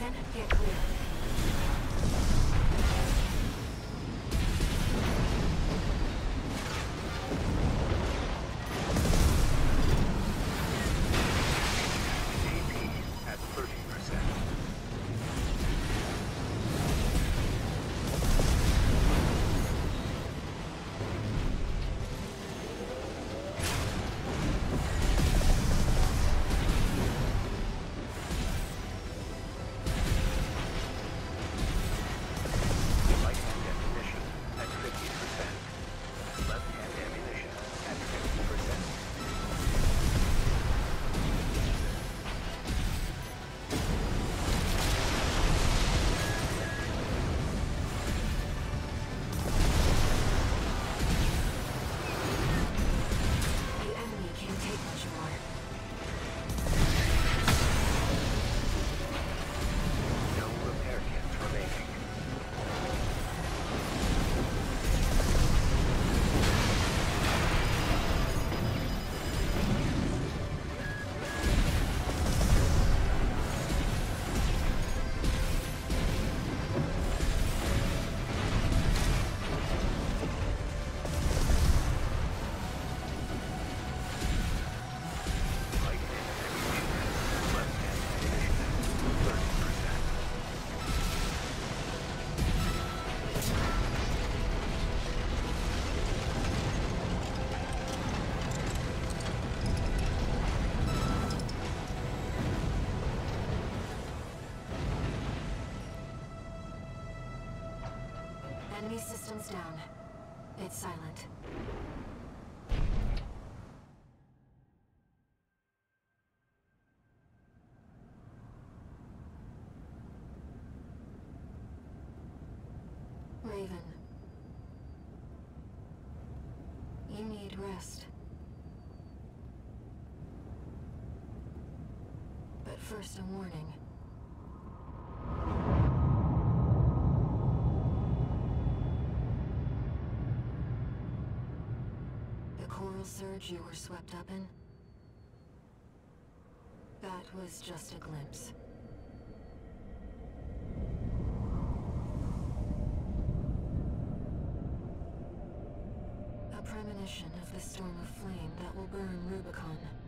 Raven, get clear. At 30%. Right-hand ammunition at 50%. Left-hand ammunition at 50%. The enemy can't take much more. No repair kits remaining. Right-hand ammunition, left-hand ammunition, 30%. Enemy systems down. It's silent. Raven. You need rest. But first, a warning. The coral surge you were swept up in? That was just a glimpse. A premonition of the storm of flame that will burn Rubicon.